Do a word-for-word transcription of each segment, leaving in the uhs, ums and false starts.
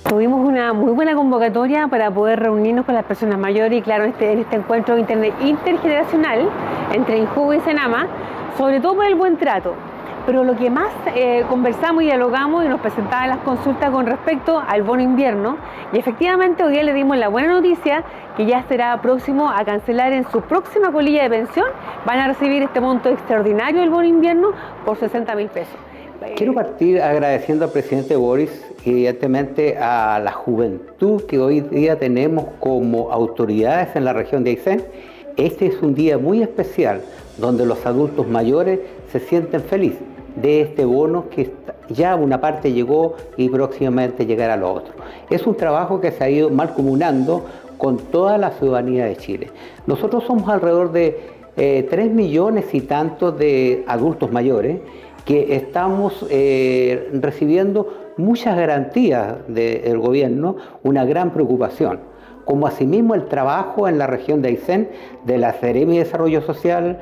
Tuvimos una muy buena convocatoria para poder reunirnos con las personas mayores y claro, en este, en este encuentro inter, intergeneracional entre INJUVE y SENAMA, sobre todo por el buen trato. Pero lo que más eh, conversamos y dialogamos y nos presentaban las consultas con respecto al bono invierno, y efectivamente hoy día le dimos la buena noticia que ya será próximo a cancelar en su próxima colilla de pensión, van a recibir este monto extraordinario del bono invierno por sesenta mil pesos. Quiero partir agradeciendo al presidente Boric y evidentemente a la juventud que hoy día tenemos como autoridades en la región de Aysén. Este es un día muy especial donde los adultos mayores se sienten felices de este bono que ya una parte llegó y próximamente llegará a lo otro. Es un trabajo que se ha ido mancomunando con toda la ciudadanía de Chile. Nosotros somos alrededor de eh, tres millones y tantos de adultos mayores que estamos eh, recibiendo muchas garantías del gobierno, una gran preocupación, como asimismo el trabajo en la región de Aysén de la Seremi de Desarrollo Social,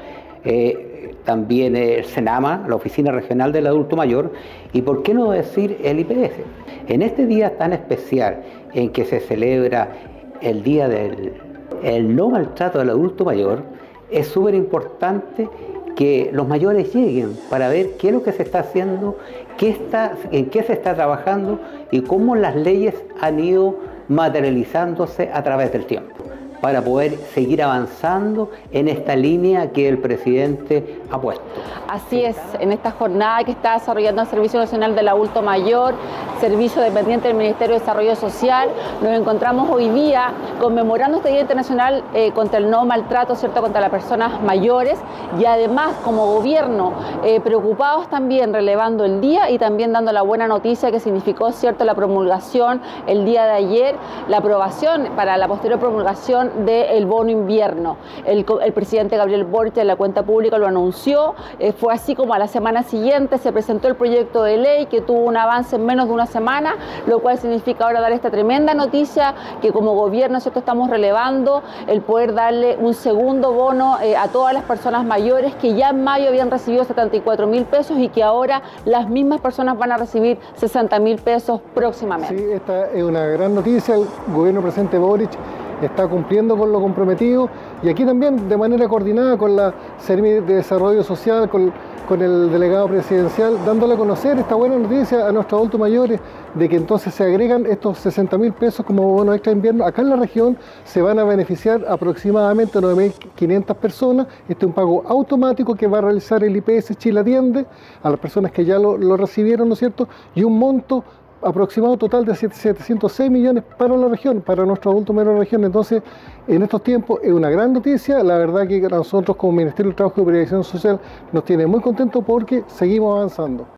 eh, también el SENAMA, la Oficina Regional del Adulto Mayor, y por qué no decir el I P S. En este día tan especial en que se celebra el Día del el no maltrato del adulto mayor, es súper importante que los mayores lleguen para ver qué es lo que se está haciendo, qué está, en qué se está trabajando y cómo las leyes han ido materializándose a través del tiempo, para poder seguir avanzando en esta línea que el presidente ha puesto. Así es, en esta jornada que está desarrollando el Servicio Nacional del Adulto Mayor, servicio dependiente del Ministerio de Desarrollo Social, nos encontramos hoy día conmemorando este Día Internacional eh, contra el no maltrato, ¿cierto?, contra las personas mayores, y además como gobierno eh, preocupados también relevando el día y también dando la buena noticia que significó, ¿cierto?, la promulgación el día de ayer, la aprobación para la posterior promulgación del bono invierno. El, el presidente Gabriel Boric en la cuenta pública lo anunció, eh, fue así como a la semana siguiente se presentó el proyecto de ley que tuvo un avance en menos de una semana, lo cual significa ahora dar esta tremenda noticia que como gobierno, ¿cierto?, estamos relevando el poder darle un segundo bono eh, a todas las personas mayores que ya en mayo habían recibido setenta y cuatro mil pesos y que ahora las mismas personas van a recibir sesenta mil pesos próximamente. Sí, esta es una gran noticia. El gobierno presidente Boric está cumpliendo con lo comprometido y aquí también de manera coordinada con la Seremi de Desarrollo Social, con, con el delegado presidencial, dándole a conocer esta buena noticia a nuestros adultos mayores de que entonces se agregan estos sesenta mil pesos como bono extra de invierno. Acá en la región se van a beneficiar aproximadamente nueve mil quinientas personas. Este es un pago automático que va a realizar el I P S Chile Atiende a las personas que ya lo, lo recibieron, ¿no es cierto? Y un monto aproximado total de setecientos seis millones para la región, para nuestros adultos mayores de la región. Entonces, en estos tiempos es una gran noticia. La verdad que nosotros como Ministerio del Trabajo y Previsión Social nos tiene muy contentos porque seguimos avanzando.